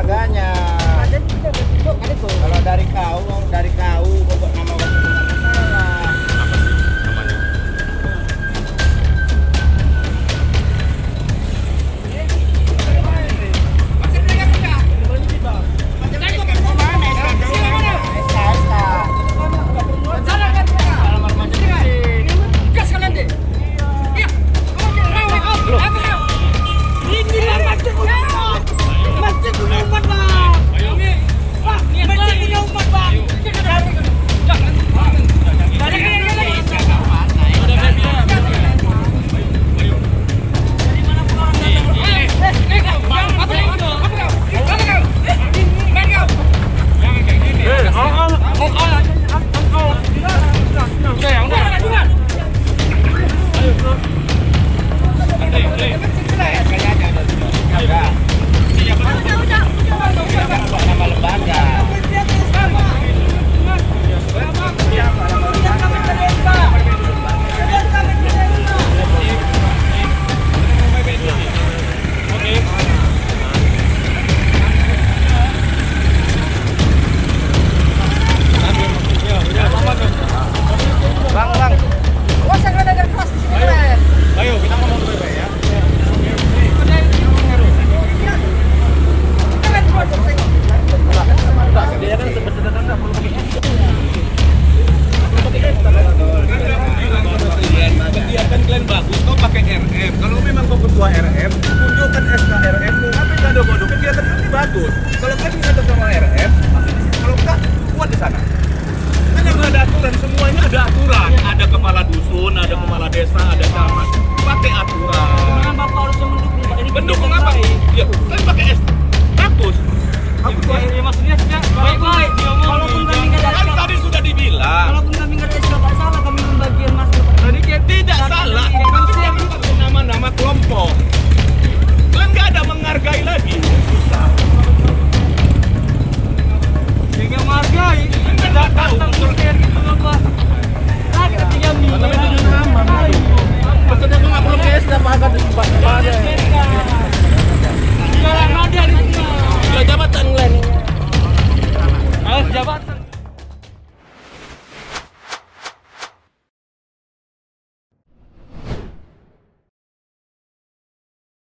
lembaganya. Kalau dari kau pokok nama waktu salah. Apa sih namanya? Nama lembaga. Bang. Wah, saya ada kelas di sini, keren. Ayo kita ngomong baik-baik ya. Dia kan sebenarnya nggak perlu Biarkan kalian bagus, kau pakai RM. Kalau memang kau ketua RM, tunjukkan SK RM-mu. Apa yang ada bodoh? Kegiatan nanti bagus. Kalau kau tidak sama RM, kalau enggak, kuat di sana. Kan yang ada aturan, semuanya ada aturan. Ada kepala dusun, ada kepala desa, ada camat. Pakai aturan. Dengan Bapak harus mendukung Pak ini. Mendukung apa? Ya, kan pakai S. Bagus. Ya, maksudnya baik-baik. Walaupun kami nggak ada Kan tadi sudah dibilang. walaupun kami nggak ada SK, Pak, salah kami membagian masker. Tadi tidak salah. Kan kita bukan nama-nama kelompok. Kalian nggak